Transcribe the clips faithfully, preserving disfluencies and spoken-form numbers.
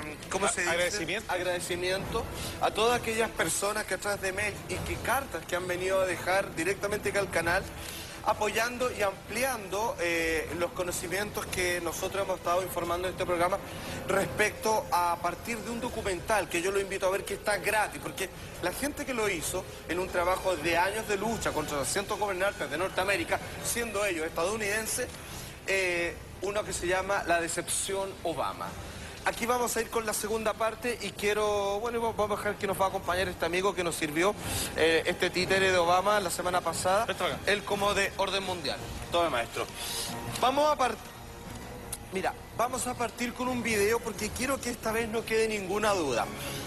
¿cómo se dice? Agradecimiento. Agradecimiento a todas aquellas personas que a través de mail y que cartas que han venido a dejar directamente acá al canal, apoyando y ampliando eh, los conocimientos que nosotros hemos estado informando en este programa respecto a partir de un documental que yo lo invito a ver, que está gratis, porque la gente que lo hizo en un trabajo de años de lucha contra los cientos gobernantes de Norteamérica, siendo ellos estadounidenses, eh, uno que se llama La Decepción Obama. Aquí vamos a ir con la segunda parte y quiero, bueno, vamos a dejar que nos va a acompañar este amigo que nos sirvió eh, este títere de Obama la semana pasada, él como de orden mundial. Tome, maestro. Vamos a partir, mira, vamos a partir con un video porque quiero que esta vez no quede ninguna duda.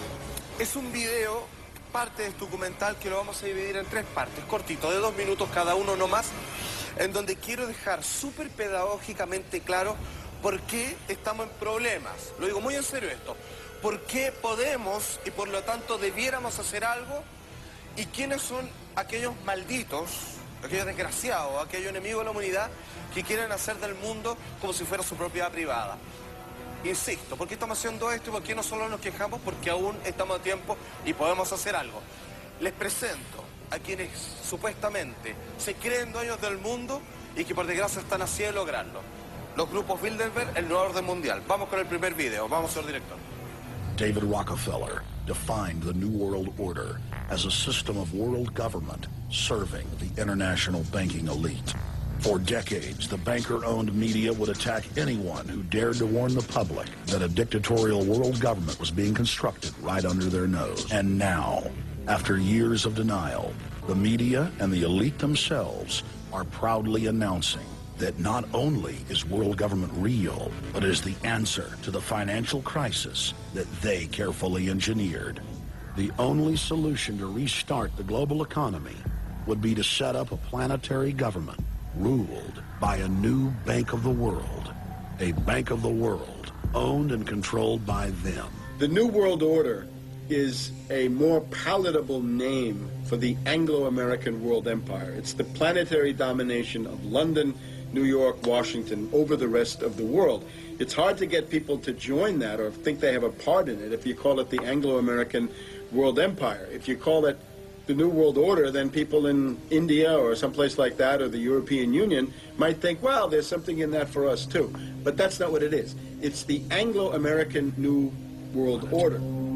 Es un video, parte de este documental, que lo vamos a dividir en tres partes, cortito, de dos minutos cada uno no más, en donde quiero dejar súper pedagógicamente claro ¿por qué estamos en problemas? Lo digo muy en serio esto. ¿Por qué podemos y por lo tanto debiéramos hacer algo? ¿Y quiénes son aquellos malditos, aquellos desgraciados, aquellos enemigos de la humanidad que quieren hacer del mundo como si fuera su propiedad privada? Insisto, ¿por qué estamos haciendo esto y por qué no solo nos quejamos? Porque aún estamos a tiempo y podemos hacer algo. Les presento a quienes supuestamente se creen dueños del mundo y que por desgracia están así de lograrlo. Los grupos Bilderberg, el nuevo orden mundial. Vamos con el primer video. Vamos, señor director. David Rockefeller defined the New World Order as a system of world government serving the international banking elite. For decades, the banker-owned media would attack anyone who dared to warn the public that a dictatorial world government was being constructed right under their nose. And now, after years of denial, the media and the elite themselves are proudly announcing that not only is world government real, but is the answer to the financial crisis that they carefully engineered. The only solution to restart the global economy would be to set up a planetary government ruled by a new Bank of the World, a Bank of the World owned and controlled by them. The New World Order is a more palatable name for the Anglo-American world empire. It's the planetary domination of London, New York, Washington, over the rest of the world. It's hard to get people to join that or think they have a part in it if you call it the Anglo-American world empire. If you call it the New World Order, then people in India or someplace like that or the European Union might think, well, there's something in that for us too. But that's not what it is. It's the Anglo-American New World Order.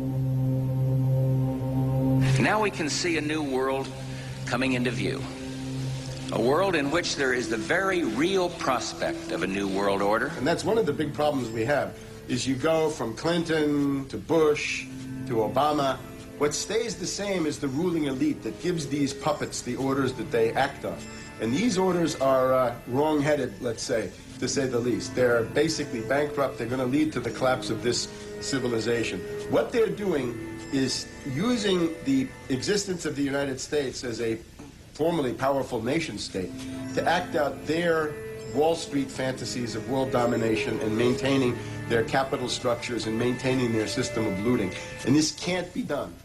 Now we can see a new world coming into view. A world in which there is the very real prospect of a new world order. And that's one of the big problems we have, is you go from Clinton to Bush to Obama. What stays the same is the ruling elite that gives these puppets the orders that they act on. And these orders are uh, wrong-headed, let's say, to say the least. They're basically bankrupt. They're going to lead to the collapse of this civilization. What they're doing is using the existence of the United States as a formerly powerful nation state to act out their Wall Street fantasies of world domination and maintaining their capital structures and maintaining their system of looting. And this can't be done.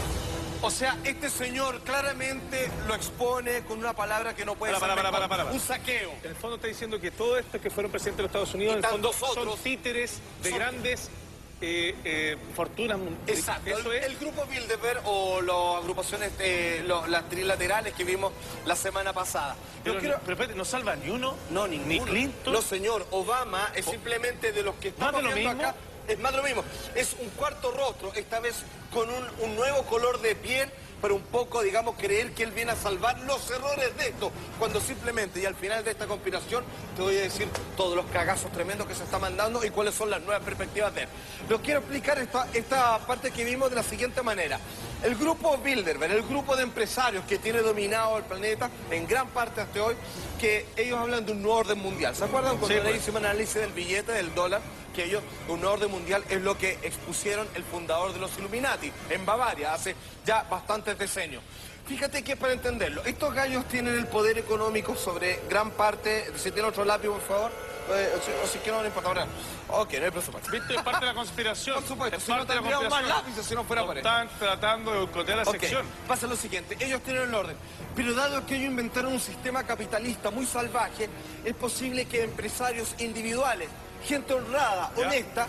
O sea, este señor claramente lo expone con una palabra que no puede para, ser para, para, para, para. un saqueo. En el fondo está diciendo que todos estos que fueron presidentes de los Estados Unidos, en el fondo son títeres de son... grandes eh, eh, fortunas mundiales. Exacto. Eso el, es... el grupo Bilderberg o las agrupaciones, eh, lo, las trilaterales que vimos la semana pasada. Pero, quiero... pero espérate, ¿no salva ni uno? No, ninguno. Ni Clinton. No, señor. Obama es simplemente de los que estamos ¿Más de lo viendo mismo? acá. Es más de lo mismo. Es un cuarto rostro, esta vez con un, un nuevo color de piel, pero un poco, digamos, creer que él viene a salvar los errores de esto, cuando simplemente, y al final de esta conspiración, te voy a decir todos los cagazos tremendos que se está mandando y cuáles son las nuevas perspectivas de él. Los quiero explicar esta, esta parte que vimos de la siguiente manera. El grupo Bilderberg, el grupo de empresarios que tiene dominado el planeta, en gran parte hasta hoy, que ellos hablan de un nuevo orden mundial. ¿Se acuerdan cuando sí, le pues. hicimos análisis del billete, del dólar? Que ellos, un nuevo orden mundial es lo que expusieron el fundador de los Illuminati en Bavaria hace ya bastantes decenios. Fíjate que para entenderlo, estos gallos tienen el poder económico sobre gran parte. Si tiene otro lápiz, por favor. Eh, o, si, o si que no, no importa ahora. Ok, no hay presupuesto. ¿Viste? Es parte de la conspiración. Por supuesto, es si no parte de la tendríamos más conspiración. lápices si no fuera por eso. Están tratando de boicotear la Ok, sección. pasa lo siguiente, ellos tienen el orden. Pero dado que ellos inventaron un sistema capitalista muy salvaje, es posible que empresarios individuales, gente honrada, ¿Ya? honesta,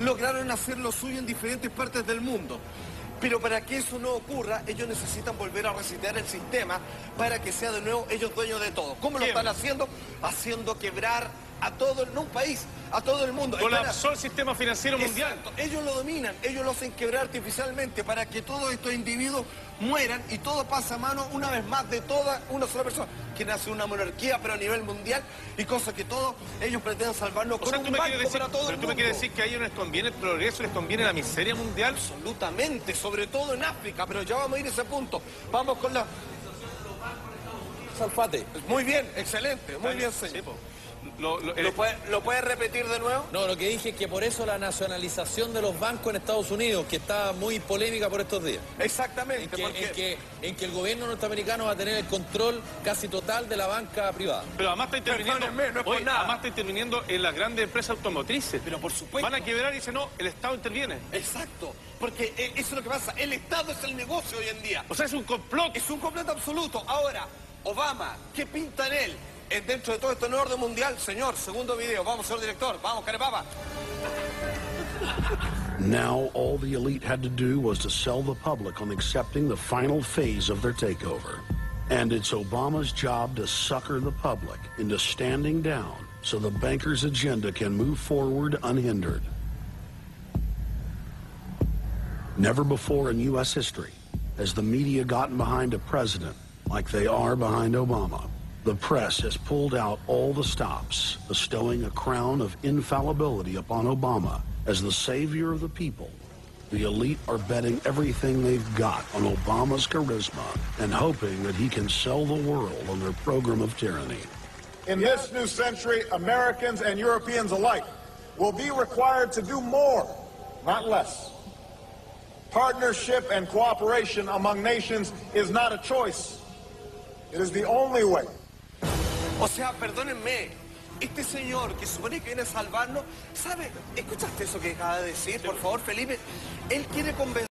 lograron hacer lo suyo en diferentes partes del mundo. Pero para que eso no ocurra, ellos necesitan volver a resetear el sistema para que sea de nuevo ellos dueños de todo. ¿Cómo lo están haciendo? Haciendo quebrar a todo, no un país, a todo el mundo. Colapsó el sistema financiero mundial. Exacto. Ellos lo dominan, ellos lo hacen quebrar artificialmente para que todos estos individuos mueran y todo pasa a mano una vez más de toda una sola persona. Que nace una monarquía pero a nivel mundial y cosa que todos ellos pretenden salvarnos O con sea, un tú me banco quieres decir, para todo pero el tú me mundo. quieres decir que a ellos les conviene el progreso, les conviene la miseria mundial. Absolutamente, sobre todo en África, pero ya vamos a ir a ese punto. Vamos con la... Salfate. Muy bien, excelente, muy bien, Sí, señor. po. Lo, lo- ¿Lo puede, ¿Lo puede repetir de nuevo? No, lo que dije es que por eso la nacionalización de los bancos en Estados Unidos, que está muy polémica por estos días. En Exactamente, que, porque... en que, en que el gobierno norteamericano va a tener el control casi total de la banca privada. Pero además está interviniendo, Perdónenme, no es por oye, nada. además está interviniendo en las grandes empresas automotrices. Pero por supuesto. Van a quebrar y dicen, no, el Estado interviene. Exacto, porque eh, eso es lo que pasa. El Estado es el negocio hoy en día. O sea, es un complot. Es un completo absoluto. Ahora, Obama, ¿qué pinta en él? En dentro de todo este nuevo orden mundial, señor, segundo video. Vamos, señor director. Vamos, carepapa. Now, all the elite had to do was to sell the public on accepting the final phase of their takeover. And it's Obama's job to sucker the public into standing down so the bankers' agenda can move forward unhindered. Never before in U S history has the media gotten behind a president like they are behind Obama. The press has pulled out all the stops, bestowing a crown of infallibility upon Obama as the savior of the people. The elite are betting everything they've got on Obama's charisma and hoping that he can sell the world on their program of tyranny. In this new century, Americans and Europeans alike will be required to do more, not less. Partnership and cooperation among nations is not a choice. It is the only way. O sea, perdónenme, este señor que supone que viene a salvarnos, ¿sabe? ¿Escuchaste eso que acaba de decir? Por favor, Felipe, él quiere convencer...